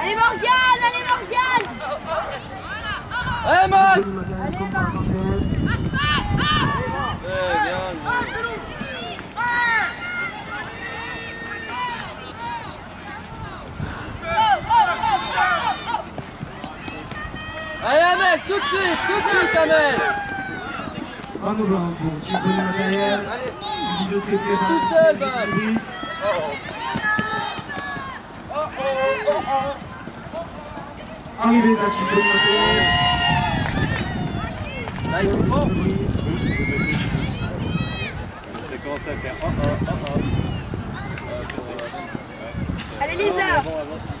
Allez Morgane, allez Morgane. Allez Max. Allez Amel, tout de suite Amel. Tout seul Max. Arrivé à Chibonne. Là il faut. Ça commence à faire Allez Lisa.